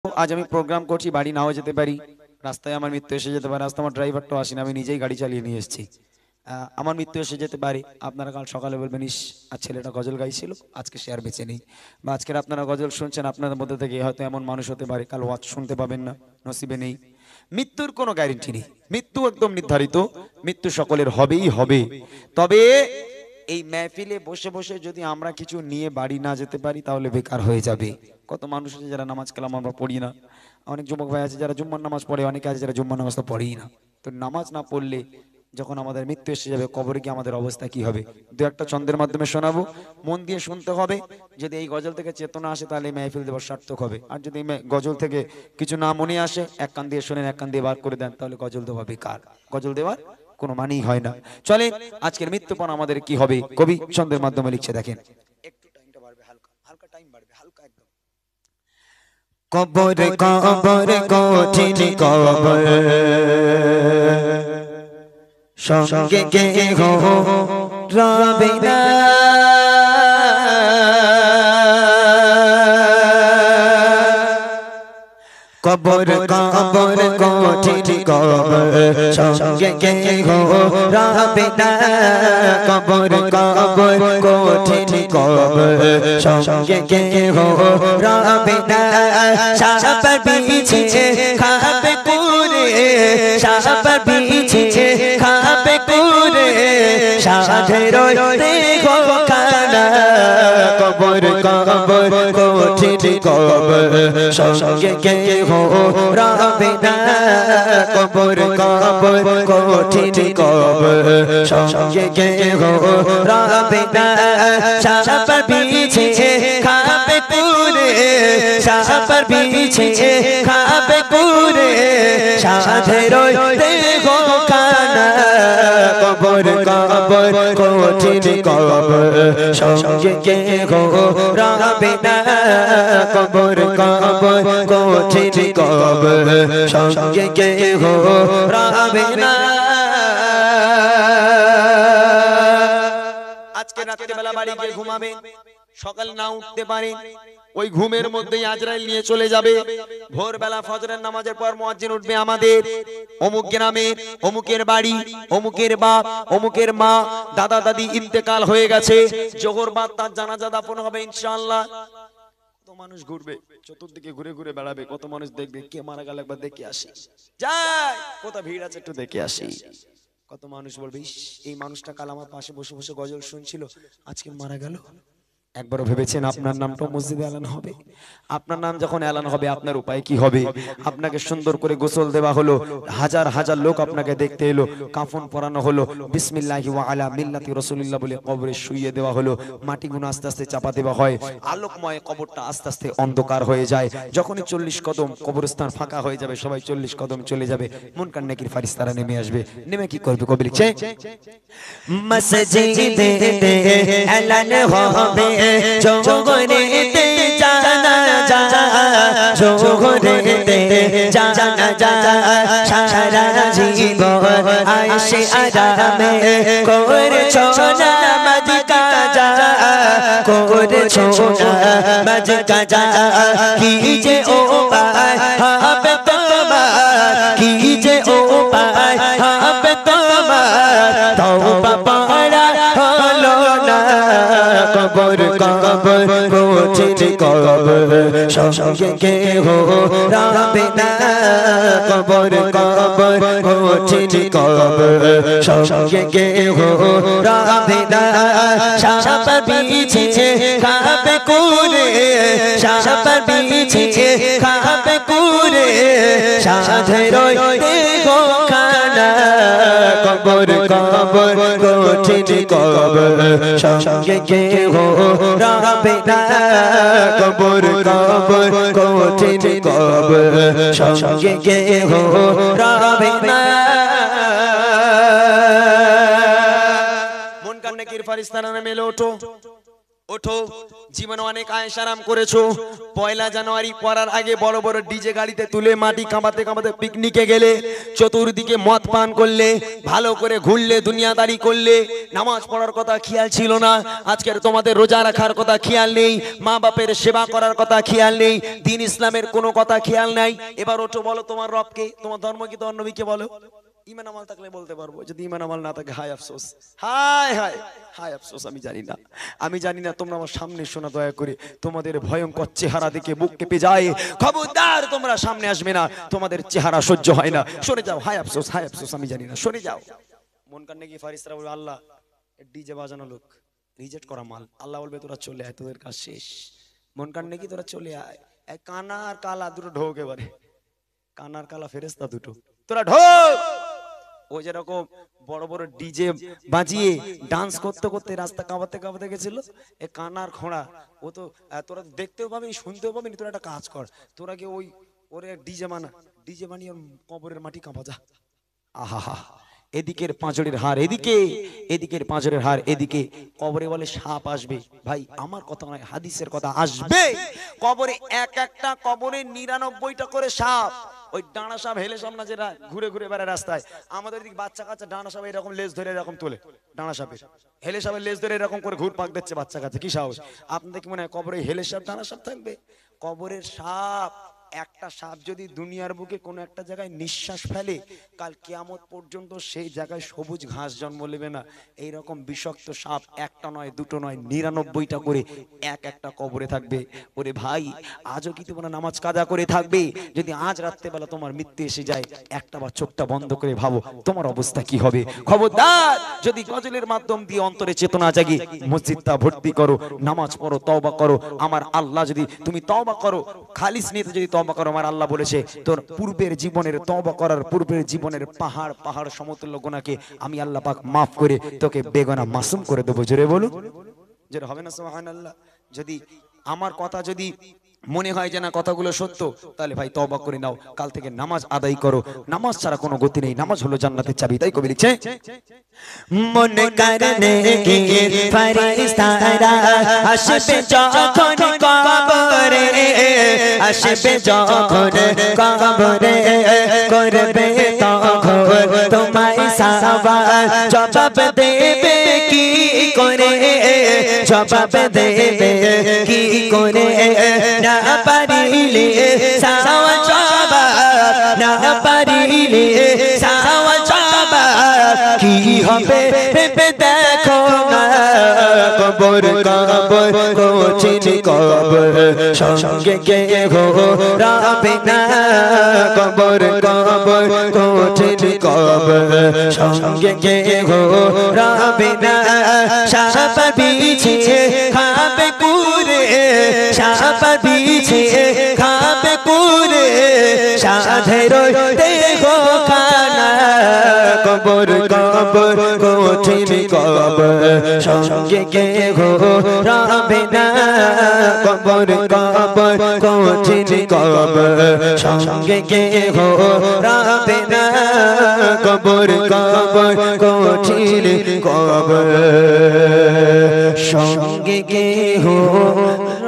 আজ আমি প্রোগ্রাম করছি, বাড়ি নাও যেতে পারি, রাস্তায় আমার মৃত্যু এসে যেতে পারে। রাস্তা আমার ড্রাইভারটাও আসেনি, আমি নিজেই গাড়ি চালিয়ে নিয়ে এসেছি। আমার মৃত্যু এসে যেতে পারে। আপনারা কাল সকালে বলবেন, ইস আর ছেলেটা গজল গাইছিল, আজকে সে আর বেঁচে নেই। বা আজকের আপনারা গজল শুনছেন, আপনাদের মধ্যে থেকে হয়তো এমন মানুষ হতে পারে কাল ওয়াজ শুনতে পাবেন না, নসিবে নেই। মৃত্যুর কোনো গ্যারেন্টি নেই, মৃত্যু একদম নির্ধারিত, মৃত্যু সকলের হবেই হবে। তবে এই মেহফিলে বসে বসে যদি আমরা কিছু নিয়ে বাড়ি না যেতে পারি তাহলে বেকার হয়ে যাবে। কত মানুষ আছে যারা নামাজ কালাম আমরা পড়ি না, অনেক যুবক ভাই আছে যারা জুম্মার নামাজ পড়ে, অনেকে আছে যারা জুম্মার নামাজ তো পড়েই না। তো নামাজ না পড়লে যখন আমাদের মৃত্যু এসে যাবে, কবরে কি আমাদের অবস্থা কি হবে? দু একটা ছন্দের মাধ্যমে শোনাবো, মন দিয়ে শুনতে হবে। যদি এই গজল থেকে চেতনা আসে তাহলে এই মেহফিল দেওয়ার সার্থক হবে। আর যদি গজল থেকে কিছু না মনে আসে, এক কান দিয়ে শোনেন এক কান দিয়ে বার করে দেন, তাহলে গজল দেওয়া বেকার, গজল দেওয়ার কোনো মানেই হয় না। চলে আজকের মৃত্যুপণ আমাদের কি হবে, কবি ছন্দের মাধ্যমে লিখছে, দেখেন। একটু টাইমটা বাড়বে, হালকা হালকা টাইম বাড়বে, হালকা একদম। কবর কবর কঠিন কবর, সঙ্গে কে হো রবে না, কবর কবর কঠিন কবর, সঙ্গে কে হো রবে না, কবর কবর কঠিন কবর, সঙ্গে কে হো রবে না, সাপের বিছে খাবে কুরে, সাপের বিছে খাবে কুরে, সাধের দেখো কানা, কবর কবর কঠিন কবর, সঙ্গে কে হো রবে না, কবর কবর কঠিন কবর, সঙ্গে কে হো রবে না, সাপের বিছে খাবে কুরে, সাপের বিছে খাবে কুরে, সাধের দেখো কানা, কবর কবর কঠিন কবর, সঙ্গে কে হো রবে না, কবর কবর কঠিন কবর, সঙ্গে কে হো রবে না। আজকে রাত্রে বেলা বাড়ি গিয়ে ঘুমাবেন, সকাল না উঠতে পারেন, ওই ঘুমের মধ্যেই আজরাইল নিয়ে চলে যাবে। ভোরবেলা ফজরের নামাজের পর মুয়াজ্জিন উঠবে, আমাদের অমুক গ্রামে অমুকের বাড়ি, অমুকের বাপ, অমুকের মা, দাদা দাদি ইন্তেকাল হয়ে গেছে, জোহর বাদ তার জানাজা দাফন হবে ইনশাআল্লাহ। কত মানুষ ঘুরবে, চতুর্দিকে ঘুরে ঘুরে বেড়াবে, কত মানুষ দেখবে কে মারা গেল একবার দেখে আসি, যাই কত ভিড় আছে একটু দেখে আসি। কত মানুষ বলবে, ইস এই মানুষটা কাল আমার পাশে বসে বসে গজল শুনছিল, আজকে মারা গেল। একবারও ভেবেছেন আপনার নামটাও মসজিদে এলান হবে? আপনার নাম যখন এলান হবে আপনার উপায় কি হবে? আপনাকে সুন্দর করে গোসল দেওয়া হলো, হাজার হাজার লোক আপনাকে দেখতে এলো, কাফন পরানো হলো, বিসমিল্লাহি ওয়া আলা মিল্লাতি রাসূলিল্লাহ বলে কবরে শুইয়ে দেওয়া হলো, মাটিগুলো আস্তে আস্তে চাপা দেওয়া হয়, আলোকময় কবরটা আস্তে আস্তে অন্ধকার হয়ে যায়। যখনই 40 কদম কবরস্থান ফাঁকা হয়ে যাবে, সবাই 40 কদম চলে যাবে, মুনকার নেকির ফারিস্তারা নেমে আসবে। নেমে কি করবে? কবি লিখছে, মসজিদে এলান হবে, জোহরেতে জানাজা, জোহরেতে জানাজা, সারা জীবন আয়েশে আরামে করেছো নামাজ কাজা, করেছো নামাজ কাজা, কি যে উপায় হবে তোমার, কি যে উপায় হবে তোমার, তওবা পড়া হলো না, কবর কবর কঠিন কবর, সঙ্গে কে হো রবে না, কবর কবর কঠিন কবর, সঙ্গে কে হো রবে না, সাপের বিছে খাবে কুরে, সাপের বিছে খাবে কুরে, সাধের দেখো কানা, কবর কবর কঠিন কবর, সঙ্গে কে হো রবে না, কবর কবর কঠিন কবর, সঙ্গে কে হো রবে না। মুনকার নেকির ফারিস্তারা নেমে ওঠো, ওঠো, জীবনে অনেক আয়েশ আরাম করেছো। পয়লা জানুয়ারি পড়ার আগে বড় বড় ডিজে গাড়িতে তুলে মাটি কামাতে কামাতে পিকনিকে গেলে, চতুর্দিকে মদ পান করলে, ভালো করে ঘুরলে, দুনিয়াদারি করলে, নামাজ পড়ার কথা খেয়াল ছিল না। আজকের তোমাদের রোজা রাখার কথা খেয়াল নেই, মা বাপের সেবা করার কথা খেয়াল নেই, দিন ইসলামের কোনো কথা খেয়াল নাই। এবার ওঠো, বলো তোমার রবকে, তোমার ধর্ম কি, তোমার নবীকে বলো। ইমান আমল থাকলে বলতে পারবো, যদি ইমান আমল না থাকে হায় আফসোস, হায় হায় হায় আফসোস। আমি জানি না তোমরা আমার সামনে শোনা, দয়া করে তোমাদের ভয়ঙ্কর চেহারা দেখে বুক কেঁপে যায়। খবরদার তোমরা সামনে আসবে না, তোমাদের চেহারা সহ্য হয় না, সরে যাও। হায় আফসোস, হায় আফসোস, আমি জানি না, সরে যাও। মন কান্নে কি ফারিস্তারা বলবে, আল্লাহ ডিজে বাজানো লোক, রিজেক্ট করা মাল। আল্লাহ বলবে তোরা চলে আয়, তোদের কাজ শেষ। মন কান্নে কি তোরা চলে আয়। কানা আর কালা দুটো ঢোক, এবারে কানার কালা ফেরেস্তা দুটো, তোরা ঢোক। ও যেরকম বড় বড় ডিজে বাজিয়ে ডান্স করতে করতে রাস্তা কাঁপাতে কাঁপাতে গেছিল, এ কানার খোঁড়া। ও তো তোরা দেখতেও পাবি, শুনতেও পাবি, তোরা একটা কাজ কর, তোরা কি ওই ওরে ডিজে বানিয়ে কবরের মাটি কাঁপা যা। আহা, এদিকের পাঁজরের হার এদিকে, এদিকের পাঁজরের হার এদিকে। কবরে বলে সাপ আসবে, ভাই আমার কথা নয়, হাদিসের কথা, আসবে কবরে। একটা কবরে 99টা করে সাপ। ওই ডানা সাপ, হেলে সাপ না, যেটা ঘুরে ঘুরে বেড়ায় রাস্তায়। আমাদের দিক বাচ্চা কাচ্চা ডানা সাপ এরকম লেজ ধরে এরকম তোলে, ডানা সাপের, হেলে সাপের লেজ ধরে এরকম করে ঘুর পাক দিচ্ছে বাচ্চা কাচ্চা, কি সাহস আপনাদের? কি মনে হয় কবরে হেলে সাপ ডানা সাপ থাকবে? কবরের সাপ, একটা সাপ যদি দুনিয়ার বুকে কোনো একটা জায়গায় নিঃশ্বাস ফেলে, কাল কিয়ামত পর্যন্ত সেই জায়গায় সবুজ ঘাস জন্ম নেবে না। এইরকম বিষাক্ত সাপ একটা নয়, দুটো নয়, 99টা করে একটা কবরে থাকবে। ওরে ভাই, আজও কি তোমরা নামাজ কাজা করে থাকবে? যদি আজ রাত্রেবেলা তোমার মৃত্যু এসে যায়, একটা বার চোখটা বন্ধ করে ভাবো তোমার অবস্থা কি হবে। খবরদার, যদি গজলের মাধ্যম দিয়ে অন্তরে চেতনা জাগি, মসজিদটা ভর্তি করো, নামাজ পড়ো, তওবা করো। আমার আল্লাহ, যদি তুমি তওবা করো, খালিস নিয়তে যদি তওবা করো, আমার আল্লাহ বলেছে তোর পূর্বের জীবনের, তওবা করার পূর্বের জীবনের পাহাড় পাহাড় সমতুল্য গুনাহকে আমি আল্লাহ পাক মাফ করে তোকে বেগুনাহ মাসুম করে দেবো। জোরে বলো, জোরে হবে না সুবহানাল্লাহ। যদি আমার কথা যদি মনে হয় যে না কথাগুলো সত্য, তাহলে ভাই তওবা করে নাও, কাল থেকে নামাজ আদায় করো। নামাজ ছাড়া কোনো গতি নেই, নামাজ হলো জান্নাতের চাবি। তাই কবি লিখছে, মনে করনে কি ফারিস্তারা আসবে যখন কবরে, আসবে যখন কবরে, করবে তখন তোমায় সওয়াল, জবাব দেবে কি করে, জবাব দেবে কি করে। না পারিলে সওয়াল জবাব, না পারিলে সওয়াল জবাব কি হবে ভেবে দেখো না। কবর কবর কঠিন কবর, সঙ্গে কেহ রবে না। কবর কবর কঠিন কবর, সঙ্গে কেহ রবে না। সাপ বিছে খাবে কুরে, সাপ বিছে খাবে কুরে, সাধের দেহ খানা। কবর কবর কঠিন কবর, সঙ্গে কেহ রবে না। কবর কবর কঠিন কবর, সঙ্গে কেহ রবে না। কবর কবর কঠিন কবর, সঙ্গে কেহ